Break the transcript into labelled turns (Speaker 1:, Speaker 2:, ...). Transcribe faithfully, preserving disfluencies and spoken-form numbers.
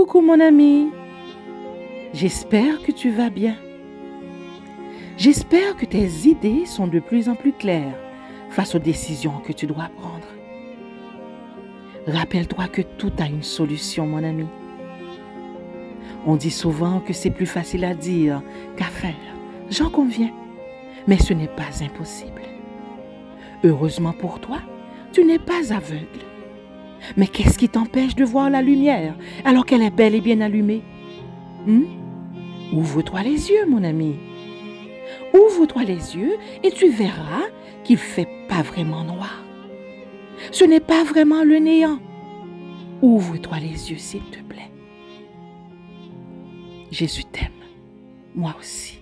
Speaker 1: Coucou mon ami, j'espère que tu vas bien. J'espère que tes idées sont de plus en plus claires face aux décisions que tu dois prendre. Rappelle-toi que tout a une solution, mon ami. On dit souvent que c'est plus facile à dire qu'à faire. J'en conviens, mais ce n'est pas impossible. Heureusement pour toi, tu n'es pas aveugle. Mais qu'est-ce qui t'empêche de voir la lumière alors qu'elle est bel et bien allumée? Hmm? Ouvre-toi les yeux, mon ami. Ouvre-toi les yeux et tu verras qu'il ne fait pas vraiment noir. Ce n'est pas vraiment le néant. Ouvre-toi les yeux, s'il te plaît. Jésus t'aime, moi aussi.